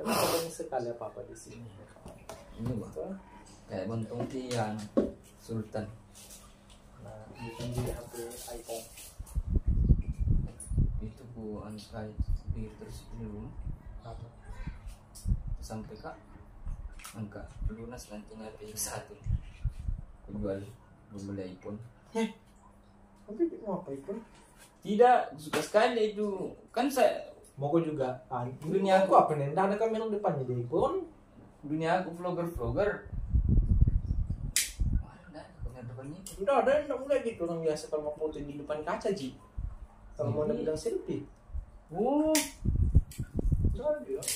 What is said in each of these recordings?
banyak sekali apa di sini. Ini bang, kayak Bontong Tian, Sultan. Nah, bikin di HP iPhone. Itu bu angka bir terus ini rumah Apa? sampai kak angka lunas nantinya PS1 aku jual beli iPhone. Tapi mau apa iPhone? Tidak suka sekali itu kan saya Mau aku juga. Dunia aku apa nih? Nggak ada kamera depannya di iPhone. dunia aku vlogger. Wah, enggak kamera depannya. Enggak mulai gitu orang biasa kalau mau foto di depan kaca Ji. Kalau mau Jadi- bilang selfie. Oh, Enggak ada dia.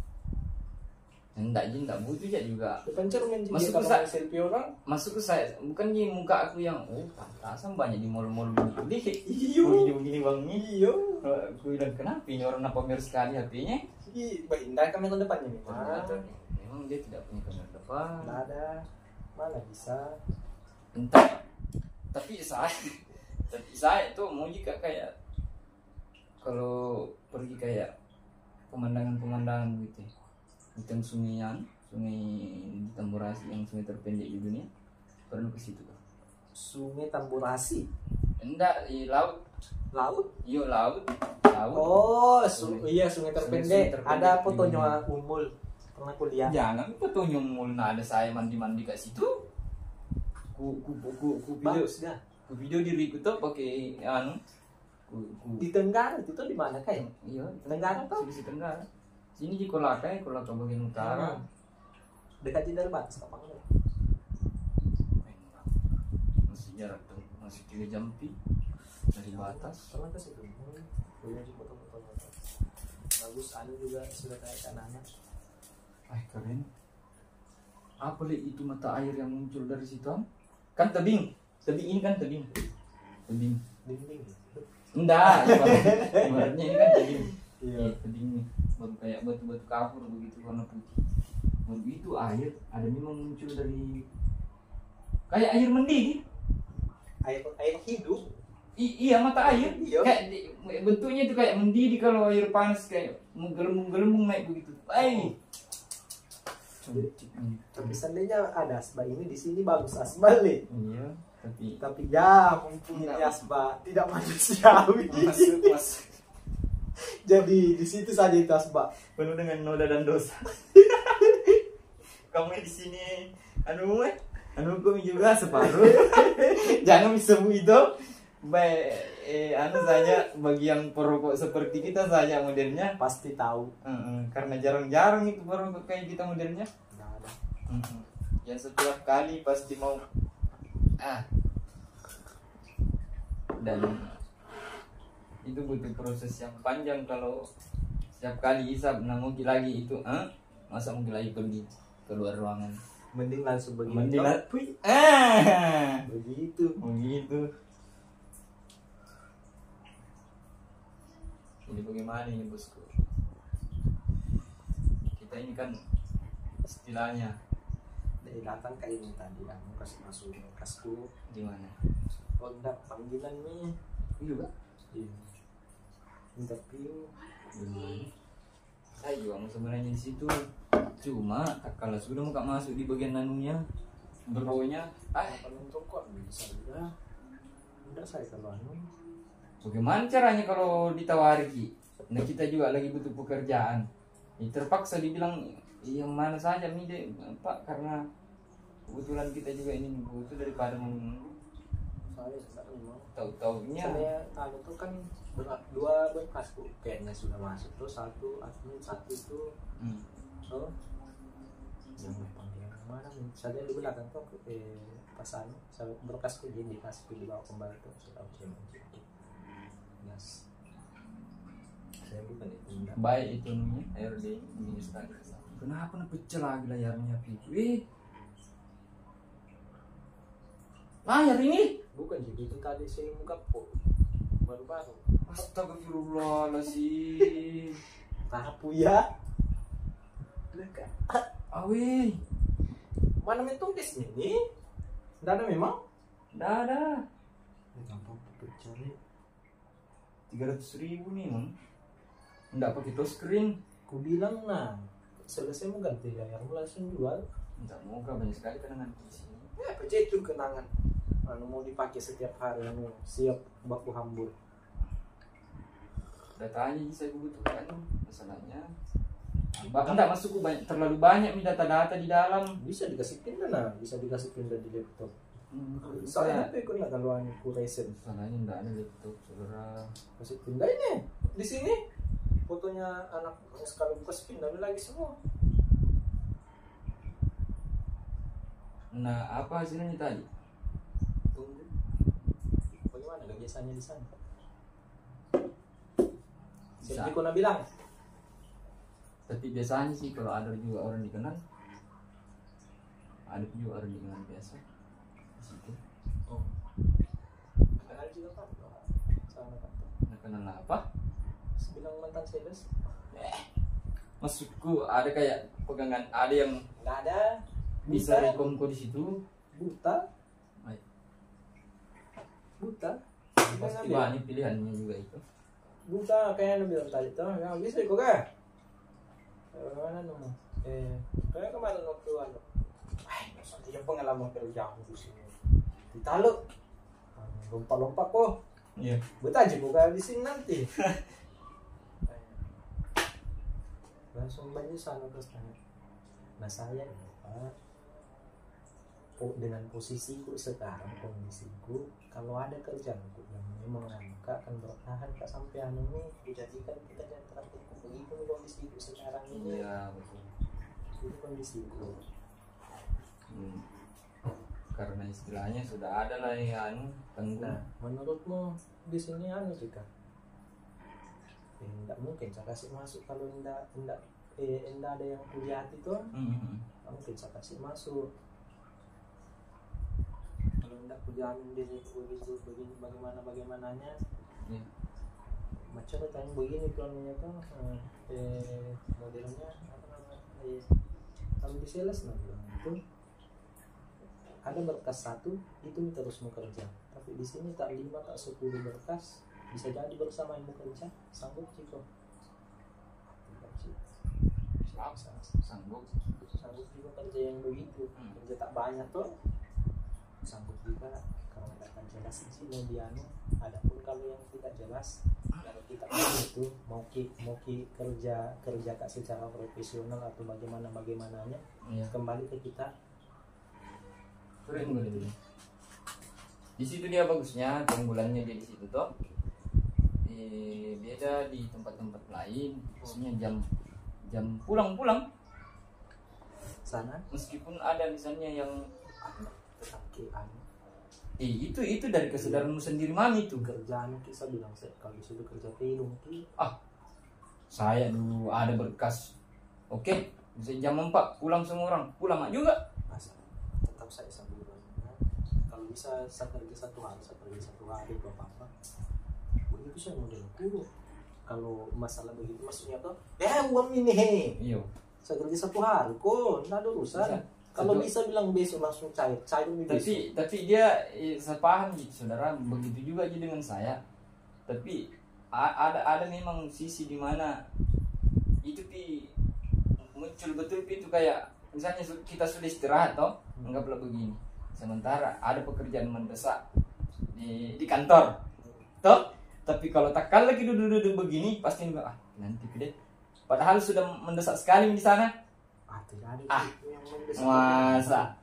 enggak butuh ya juga. Depan cermin Ji. Masuk Kalau ke mau selfie orang. Masuk ke saya bukan di muka aku yang pantasan banyak di mall-mall begini. Iyo. Begini bang ini. Iyo. Aku bilang kenapa ini orang pamer sekali HP-nya? Baik, enggak ada kamera depannya nih. Ternyata memang dia tidak punya kamera depan. Enggak ada. Mana bisa? Entah. Tapi saya itu mau juga kayak kalau pergi kayak pemandangan gitu. Di tengah sungai di Tamburasi yang sungai terpendek di dunia. Pernah ke situ kan? Sungai Tamburasi. Enggak, di laut. Laut? Iya, laut. Oh, iya sungai Sungai terpendek. terpendek Ada di fotonya Umul. Pernah kuliah. Jangan fotonya mulna ada saya mandi ke situ. Ku video Bagus dah. ku video diriku tuh pakai Di Tenggara itu tuh di mana kayak? iya Tenggara tuh? Sisi Tenggara. Sini di Kolaka bagian utara. Dekat di batas apa enggak? Masih jarak tuh masih 3 jam dari batas. Pernah ke situ? Punya di foto-foto bagus. Anu juga sudah kayak anak. Keren. Apa itu mata air yang muncul dari situ? Kan tebing ini kan tebing. Dinding. Enggak, ibaratnya ini kan tebing. Iya. Tebing nih, baru kayak batu-batu kapur begitu warna putih. Baru itu air, ada memang muncul dari kayak air mendidih. Air hidup. Iya mata air. Iya. Kayak bentuknya itu kayak mendidih kalau air panas kayak menggelembung naik begitu. Tapi seandainya ada asbak ini di sini bagus asbak nih. Iya, Tapi ya mumpung ini asbak tidak manusiawi. masuk Jadi di situ saja itu asbak. penuh dengan noda dan dosa. Kamu di sini anu kami juga separuh. Jangan disebut itu. Anu saja bagi yang perokok seperti kita saja modelnya Pasti tahu. karena jarang-jarang itu perokok kayak kita modelnya. Nggak ada. Yang setiap kali pasti mau dan itu butuh proses yang panjang kalau setiap kali hisap mungkin lagi itu masa mungkin lagi pergi keluar ruangan Mending langsung begitu. Mending begitu. begitu. Jadi bagaimana ini bosku? Kita ini kan istilahnya Dari datang kayak ini tadi aku kasih masuk kasku. di mana? Oh enggak panggilan nih. Iya Pak. Iya. Interview. Saya juga mau sebenarnya di situ. Cuma kalau sudah mau masuk di bagian nanunya berbaunya Apa nonton kok bisa juga. Enggak saya kalau anu. bagaimana caranya kalau ditawari Ki? Nah kita juga lagi butuh pekerjaan. Terpaksa dibilang yang mana saja nih deh, Pak, karena kebetulan kita juga ini butuh daripada Saya enggak mau. tahu-taunya. Saya anu tuh kan dua berkasku kayaknya sudah masuk tuh satu admin satu itu so yang panggilan kemana nih saya di belakang tuh pas anu saya berkasku jadi dikasih dibawa kembali tuh sudah saya mencari yes saya bukan itu enggak Baik itu namanya RD ini sekali. Kenapa pecah lagi layarnya Piku? Layar ini? bukan jadi itu tadi saya buka baru-baru Astagfirullahaladzim. tapu ya dekat Awi, mana menulis ini enggak ada memang dah ada. gampang pecah nih 300.000 nih, Mang. Enggak pakai touchscreen. ku bilang nah selesai mau ganti layar mau langsung jual. Enggak mau banyak sekali kenangan di sini. Apa itu kenangan? Anu mau dipakai setiap hari, anu siap baku hambur. Datanya saya butuhkan masalahnya. Enggak masuk banyak, terlalu banyak data-data di dalam. Bisa dikasih pindah nah, bisa dikasih pindah di laptop. Saya HP ku nak kalau aku reset. Masalahnya enggak ada laptop, saudara. Kasih pindah ini di sini. Fotonya anak sekali kasih pindah lagi semua. Nah, apa hasilnya tadi? Tunggu. Bagaimana kebiasaannya di sana? Seperti kau nak bilang. Tapi biasanya sih kalau ada juga orang dikenal, ada juga orang dikenal biasa di situ. Oh. Kenal juga Pak. Sama Pak. Nah, kenal apa? Bilang mantan sales. Maksudku ada kayak pegangan, ada yang Nggak ada. bisa rekomku di situ. Buta. Ay, Buta. pasti banyak pilihannya juga itu. Buta kayak yang bilang tadi tuh, yang bisa kok kan? Mana nung? Kayak kemarin waktu anu. Maksudnya yang pengalaman kerja aku di sini. Di Taluk. Lompat-lompat kok. Iya. Buat aja kok kayak di sini nanti. Langsung banyak sana terus tanya. Nah saya Pak, dengan posisiku sekarang, kondisiku, kalau ada kerjaanku yang memang Kak akan bertahan Kak sampai anu ini dijadikan kita jangan terapku begitu kondisiku sekarang ini. Iya betul. Itu kondisiku. Karena istilahnya sudah ada lah yang tanggung. Nah menurutmu di sini anu juga? Tidak mungkin saya kasih masuk kalau tidak ada yang kuliah itu. Mungkin saya kasih masuk. Kalau tidak kujamin diri begitu begini bagaimananya macam tanya begini plannya tuh modelnya apa namanya kalau di sales nah itu ada berkas 1 itu terus mau kerja, tapi di sini tak 5 tak 10 berkas bisa jadi bersama yang bekerja sanggup sih kok. Sanggup juga kerja yang begitu, kerja tak banyak tuh sanggup juga kalau tidak jelas sih mau dianu. Adapun kalau yang tidak jelas, kalau kita itu mau kerja kak secara profesional atau bagaimananya kembali ke kita. Keren gitu. Di situ dia bagusnya keunggulannya dia di situ toh. Beda di tempat-tempat lain, maksudnya jam pulang Sana meskipun ada misalnya yang tetap anu. Itu dari kesadaranmu sendiri mami itu Kerjaan kita bilang saya kalau disitu kerja pelung saya dulu ada berkas oke bisa jam 4 pulang semua orang pulang juga tetap saya sambil kalau bisa saya kerja 1 hari atau apa begitu saya modelku. Kalau masalah begitu maksudnya tuh uang ini iya saya kerja 1 hari kok nggak ada urusan. Kalau bisa bilang besok langsung cair tapi dia saya paham gitu saudara, begitu juga aja dengan saya. Tapi ada memang sisi di mana itu muncul betul itu kayak misalnya kita sudah istirahat toh anggaplah begini, sementara ada pekerjaan mendesak di kantor toh, tapi kalau tak lagi duduk begini pasti nanti deh, padahal sudah mendesak sekali di sana. Masa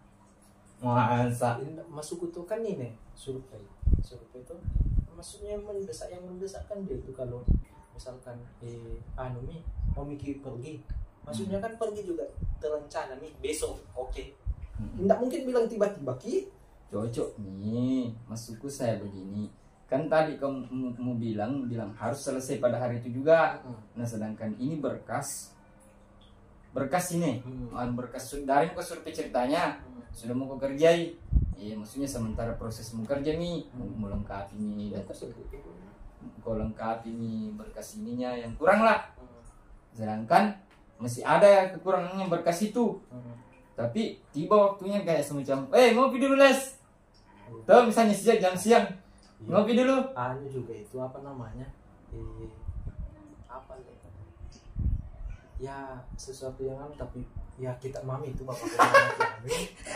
masuk itu kan ini survei itu maksudnya yang mendesak kan dia itu kalau misalkan mau mikir pergi maksudnya kan pergi juga terencana nih besok tidak mungkin bilang tiba-tiba cocok nih masukku saya begini kan tadi kamu bilang harus selesai pada hari itu juga. Nah sedangkan ini berkas ini berkas dari muka survei ceritanya sudah mau kerjai maksudnya sementara proses mau kerja nih mau lengkapi nih data kau lengkapi nih berkas ininya yang kurang lah, sedangkan masih ada kekurangannya berkas itu. Tapi tiba waktunya kayak semacam ngopi dulu les tuh misalnya siang ngopi dulu juga itu apa namanya ya sesuatu yang anu, tapi ya kita mami itu bapak mami.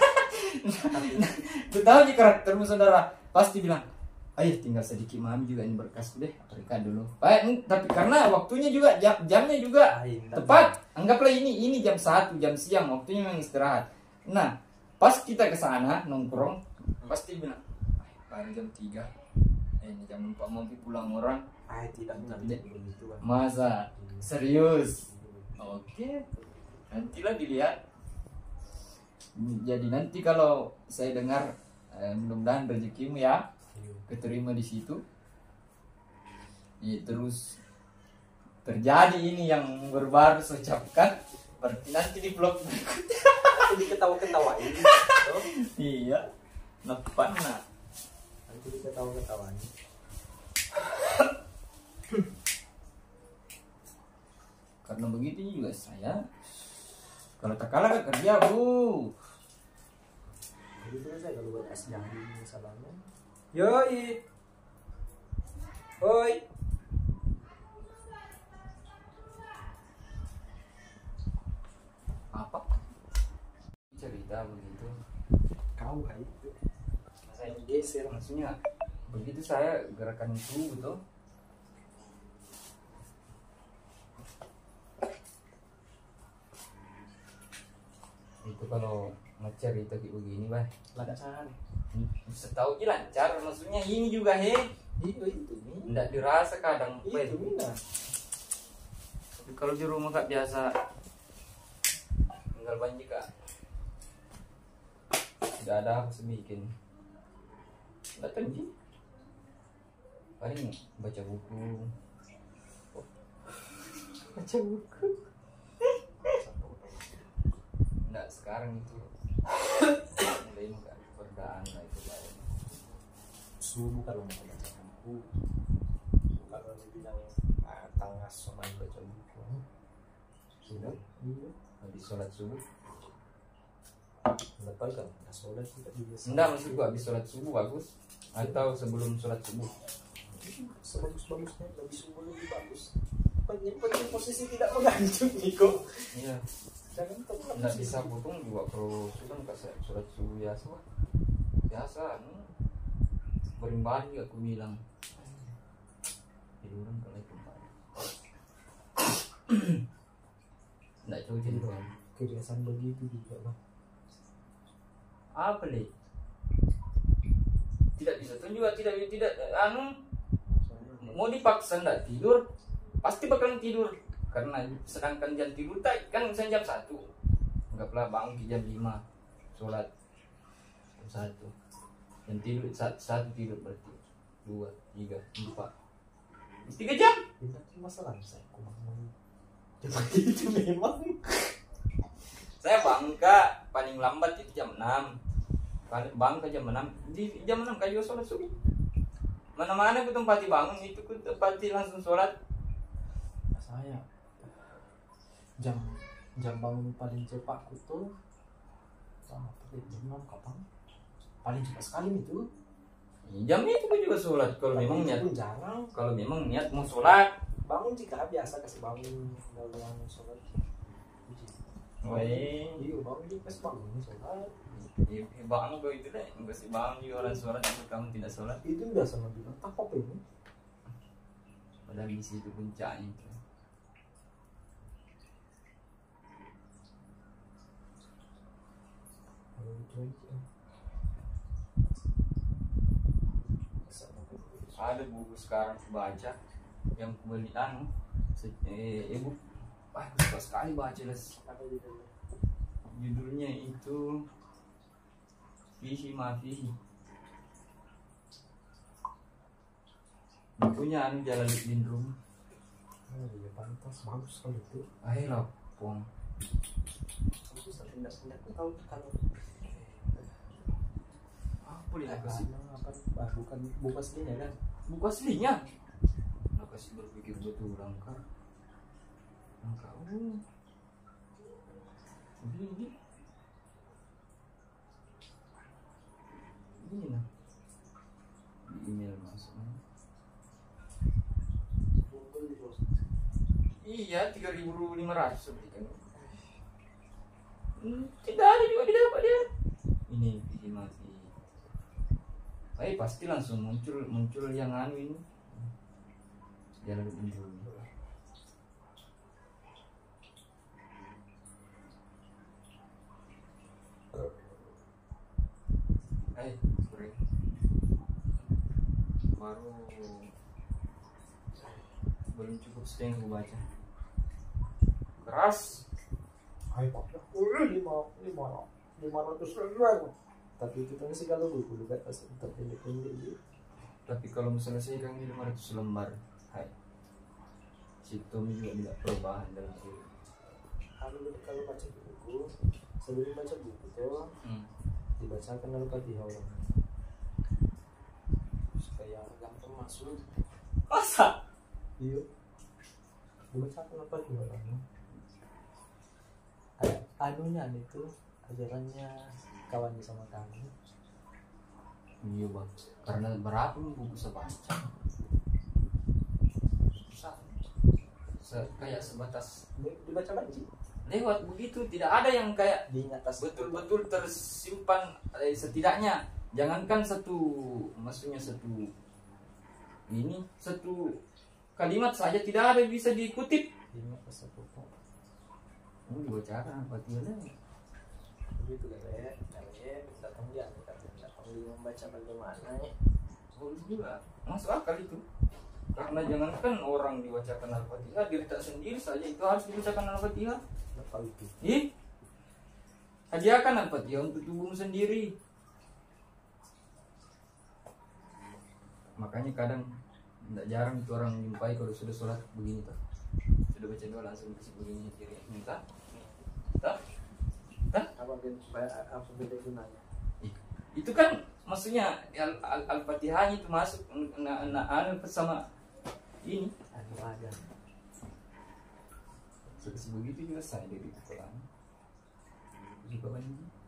Tuh tahu sih karaktermu saudara, pasti bilang, ayo tinggal sedikit mami juga ini berkas deh, berikan dulu. Baik, tapi karena waktunya juga jamnya juga tepat. Anggaplah ini jam 1 jam siang, waktunya memang istirahat. Nah, pas kita ke sana nongkrong, pasti bilang, baru jam 3. Ini jam 4 mau pulang orang. Tidak begitu. Masa serius? Oke. Nantilah dilihat. Jadi nanti kalau saya dengar mudah-mudahan rezekimu ya keterima di situ. Ya, terus terjadi ini yang baru saya ucapkan, berarti nanti di vlog berikutnya nanti diketawa-ketawain. iya, lepas nah. Nanti diketawa-ketawain. Karena begitu juga saya. Kalau tak kalah kerja, Bu. Jadi terus saya kalau buat es jadi misalnya. Yoi. Hoi. Apa? Cerita begitu. Kau kayak itu. Saya geser maksudnya. Begitu saya gerakan itu betul. Itu kalau cerita kayak begini, Bah. Lancar. Setahu aja lancar, maksudnya ini juga Itu nih. enggak dirasa kadang. Itu mina. Kalau di rumah kak biasa tinggal banjir kak. Tidak ada apa semikin. Enggak tinggi. Paling baca buku. Baca buku. Enggak sekarang itu. Mulai enggak berdaan lah itu lain. Subuh kalau mau baca buku. Kalau dibilang tengah sama baca buku. Sudah. Iya. Habis sholat subuh. Enggak tahu kan? Enggak sholat tidak juga. Enggak, maksud gua habis sholat subuh bagus. Atau sebelum sholat subuh. Sebagus-bagusnya lebih subuh lebih bagus. Penting posisi tidak menganjuk Niko. Iya. Jangan kau Nggak bisa potong juga kalau sudah nggak sholat subuh biasa. Biasa, berimbang juga aku bilang. Tiduran kalau itu nggak cocok doang. Kebiasaan begitu juga bang. Apa nih? Tidak bisa tuh juga tidak mau dipaksa nggak tidur pasti bakalan tidur karena sedangkan jam tidur kan misalnya jam 1 anggaplah bangun di jam 5 sholat jam 1 dan tidur satu tidur berarti 2, 3, 4 3 jam Tidak masalah saya kurang itu memang saya bangka paling lambat itu jam 6 bangka jam 6 di jam 6 kan juga sholat subuh mana-mana aku tempati bangun itu aku tempati langsung sholat. Saya jam bangun paling cepat aku tuh jam 6 kapan paling cepat sekali itu Jam itu pun juga sholat kalau memang niat jarang kalau memang niat mau sholat bangun jika biasa kasih bangun kalau sholat iya bangun juga kasih bangun sholat bangun kau itu deh nggak sih bangun juga orang sholat itu kamu tidak sholat itu biasa bilang tak apa ini padahal di situ puncaknya itu. Ada buku sekarang baca yang beli ibu suka sekali baca judulnya itu Fihi Ma Fihi bukunya Jalaluddin Rumi. Iya pantas bagus kalau itu Akhirnya pong bagus tapi tidak tahu kalau apa dia kasih bukan buku aslinya kan buku aslinya nggak kasih berpikir betul langkah ini nah di email masuk iya 3.500 belikan. Tidak ada juga didapat dia. Ini biji mati. Pasti langsung muncul yang anu ini. Jalan muncul. Sore. Baru belum cukup setengah gue baca. Keras. Hai Pak, 500 ribu. Tapi itu kan sih kalau buku juga terpendek-pendek gitu. Tapi kalau misalnya saya kan 500 lembar, hai. Situ juga tidak perubahan dalam diri. Kalau baca buku, sebelum baca buku tuh dibacakan Al-Fatihah supaya gampang masuk. Masa? Iya. Dibacakan Al-Fatihah anunya itu ajarannya kawan sama kamu. Iya bang, karena berapa buku saya baca? Kayak sebatas Dibaca banci. lewat begitu, tidak ada yang kayak Diingat betul-betul tersimpan. Setidaknya jangankan maksudnya satu kalimat saja tidak ada bisa dikutip. Diingat pas pokok. Dibacakan Fatihah. Begitu kan datang dia membaca bagaimana ya. Juga masuk akal itu. Karena jangankan orang dibacakan Al-Fatihah, diri tak sendiri saja itu harus dibacakan Al-Fatihah. Apa itu? Hadiahkan Al-Fatihah untuk tubuhmu sendiri. Makanya kadang tidak jarang itu orang jumpai kalau sudah sholat begini tuh. Sudah baca doa langsung kasih begini kiri. Minta. Apa beda gunanya? Itu kan maksudnya Al-Fatihahnya itu masuk bersama ini. Ada. Begitu juga saya dari Quran. Juga banyak.